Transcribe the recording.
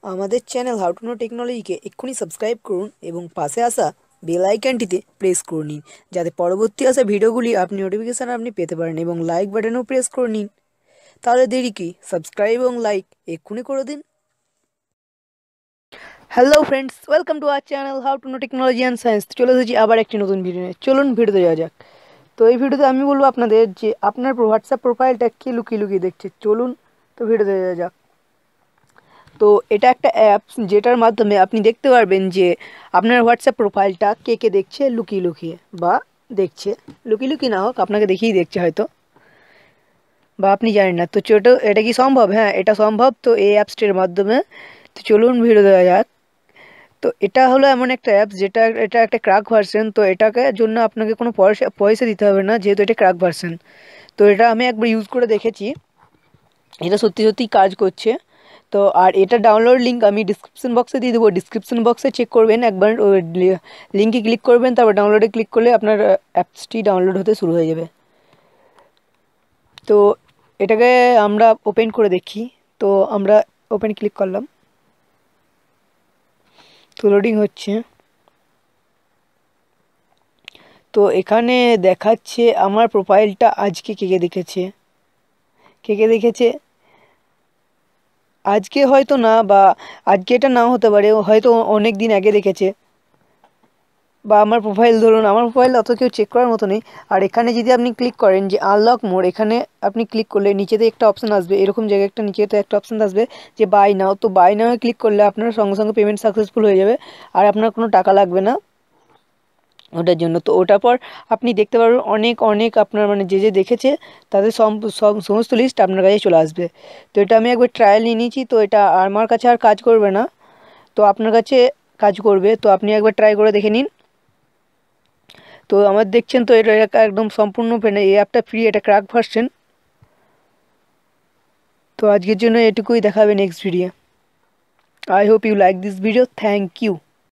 আমাদের channel how to know টেকনোলজিকে এক্ষুনি সাবস্ক্রাইব করুন এবং পাশে আসা বেল আইকনটিতে প্রেস করে নিন, যাতে পরবর্তী আসা ভিডিওগুলি আপনি পেতে পারেন, এবং লাইক বাটনেও প্রেস করে নিন। তাহলে দেরি কি, সাবস্ক্রাইব এবং লাইক এক্ষুনি করে দিন। Hello friends, welcome to our channel how to know technology and science. চলে এসেছি আবার একটি নতুন ভিডিও নিয়ে। চলুন ভিডিওতে যাওয়া যাক। তো এই ভিডিওতে আমি বলবো আপনাদের যে আপনার হোয়াটসঅ্যাপ প্রোফাইলটা কে লুকিয়ে লুকিয়ে দেখছে। চলুন তো ভিডিওতে যাওয়া যাক। তো এটা একটা অ্যাপস যেটার মাধ্যমে আপনি দেখতে পারবেন যে আপনার হোয়াটসঅ্যাপ প্রোফাইলটা কে কে দেখছে লুকিয়ে লুকিয়ে, বা দেখছে লুকিয়ে লুকিয়ে না হোক, আপনাকে দেখেই দেখছে হয়তো, বা আপনি জানেন না। তো ছোটো এটা কি সম্ভব? হ্যাঁ, এটা সম্ভব। তো এই অ্যাপসটির মাধ্যমে তো চলুন ভিডিও দেওয়া যাক। তো এটা হলো এমন একটা অ্যাপস যেটা এটা একটা ক্র্যাক ভার্সন। তো এটাকে জন্য আপনাকে কোনো পয়সা পয়সা দিতে হবে না, যেহেতু এটা ক্র্যাক ভার্সন। তো এটা আমি একবার ইউজ করে দেখেছি, এটা সত্যি সত্যিই কাজ করছে। তো আর এটা ডাউনলোড লিঙ্ক আমি ডিসক্রিপশন বক্সে দিয়ে দেবো। ডিসক্রিপশন বক্সে চেক করবেন একবার, ওই লিঙ্কে ক্লিক করবেন, তারপর ডাউনলোডে ক্লিক করলে আপনার অ্যাপসটি ডাউনলোড হতে শুরু হয়ে যাবে। তো এটাকে আমরা ওপেন করে দেখি। তো আমরা ওপেন ক্লিক করলাম, তো লোডিং হচ্ছে। তো এখানে দেখাচ্ছে আমার প্রোফাইলটা আজকে কে কে দেখেছে। কে কে দেখেছে আজকে হয়তো না, বা আজকে এটা নাও হতে পারে, হয়তো অনেক দিন আগে দেখেছে। বা আমার প্রোফাইল, ধরুন আমার প্রোফাইল অত কেউ চেক করার মতো নেই। আর এখানে যদি আপনি ক্লিক করেন যে আনলক মোড, এখানে আপনি ক্লিক করলে নিচেতে একটা অপশান আসবে, এরকম জায়গায় একটা নিচেতে একটা অপশান আসবে যে বাই নাও। তো বাই নাও ক্লিক করলে আপনার সঙ্গে সঙ্গে পেমেন্ট সাকসেসফুল হয়ে যাবে, আর আপনার কোনো টাকা লাগবে না ওটার জন্য। তো ওটার পর আপনি দেখতে পারবেন অনেক অনেক আপনার মানে যে যে দেখেছে তাদের সমস্ত লিস্ট আপনার কাছে চলে আসবে। তো এটা আমি একবার ট্রায়াল নিয়ে নিয়েছি। তো এটা আমার কাছে আর কাজ করবে না, তো আপনার কাছে কাজ করবে। তো আপনি একবার ট্রাই করে দেখে নিন। তো আমার দেখছেন তো এটা একদম সম্পূর্ণ এই অ্যাপটা ফ্রি, এটা ক্র্যাক ভার্সন। তো আজকের জন্য এটুকুই, দেখাবে next video. I hope you like this video. Thank you.